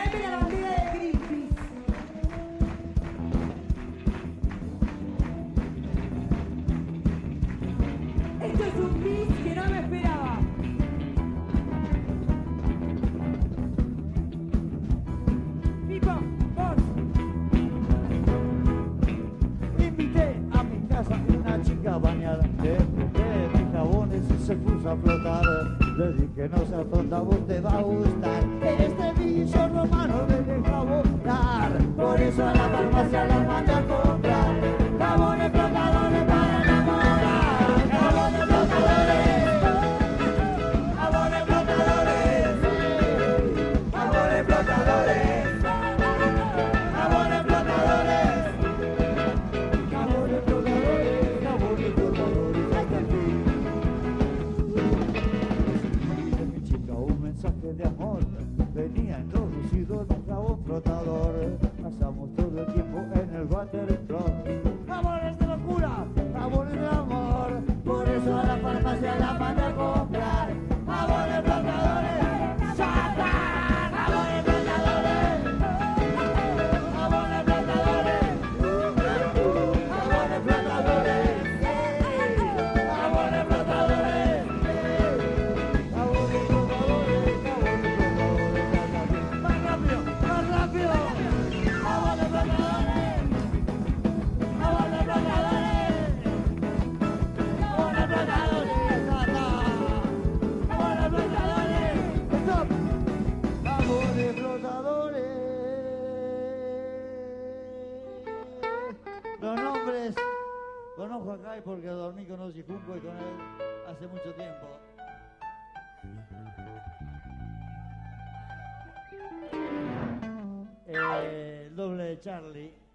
Esta es la bandera de Greenpeace. Esto es un bis que no me esperaba. Pipo, vos. Invité a mi casa una chica bañada, le compré mis jabones y se puso a flotar. Le dije no seas tonta, vos te va a gustar este bicho romano de jabonar. Por eso a la farmacia la mandé a comprar jabones flotadores para enamorar. Jabones flotadores, jabones flotadores, jabones flotadores, jabones flotadores. Jabones flotadores, jabones flotadores, hasta el fin. Recibí de mi chica un mensaje de amor. Venía introducido en un jabón flotador. Pasamos todo el tiempo en el waterfront. Jabones de locura, jabones de amor. Por eso a la farmacia la mandé a comprar. Jabones flotadores, ¡Satán! Jabones flotadores, jabones flotadores. Jabones flotadores, jabones flotadores, jabones flotadores, jabones flotadores. Más rápido, más rápido. Jabones flotadores, jabones flotadores, jabones flotadores. Jabones flotadores. Stop. Jabones flotadores. Los nombres conozco acá y porque dormí con Ozzy Junco y con él hace mucho tiempo. El doble de Charlie.